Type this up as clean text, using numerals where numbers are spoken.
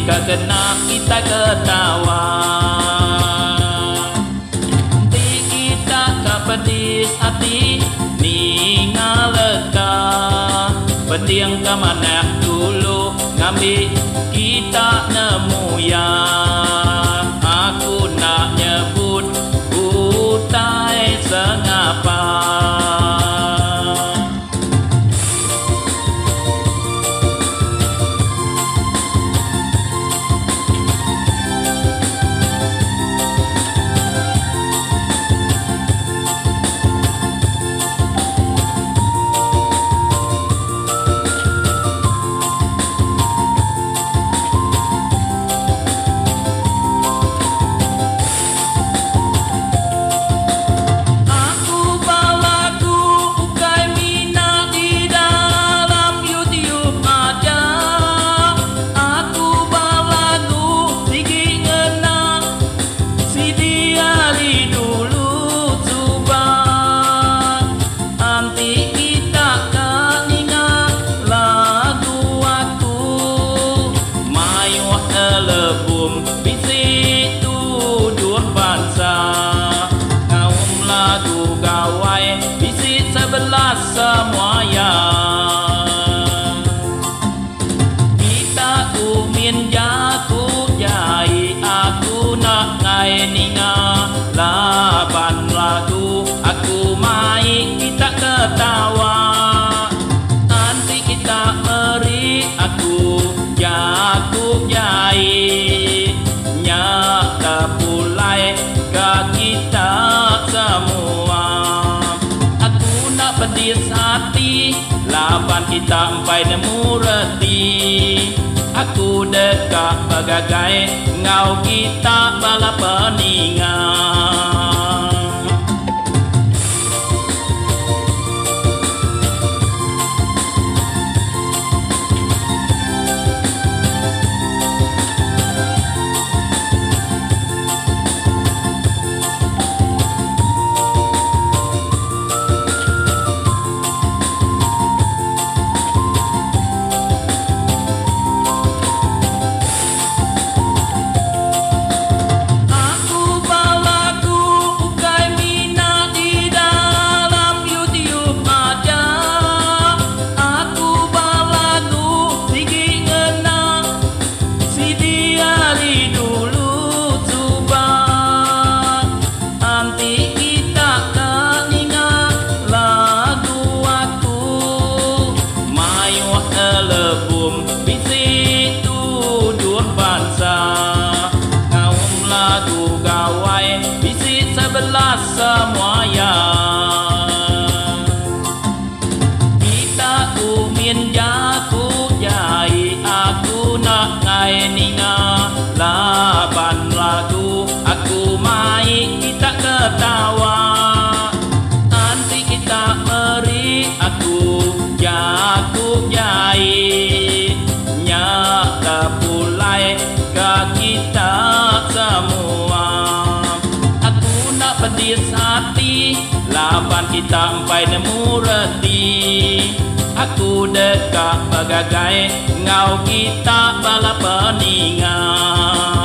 kena kita ketawa. Nanti kita kepedis hati ningal lega. Pendiang ke mana dulu ngambil kita nemu ya. Aku nak nyebut utai sengapa. Semua ya kita umin jaku jai aku nak ngai ninga laban lagu aku mai kita ketawa nanti kita meri aku jaku jai nyata pulai ke kita semua. Pedis hati laban kita empai nemu reti. Aku dekat bagagai ngau kita bala peningan. Semua ya kita umin jaku jai aku nak ngai ninga laban lagu aku mai kita ketawa nanti kita meri aku jaku jai nyata pulai ke kita semua. Pedis hati laban kita empai nemu reti. Aku dekat bagagai ngau kita bala peningan.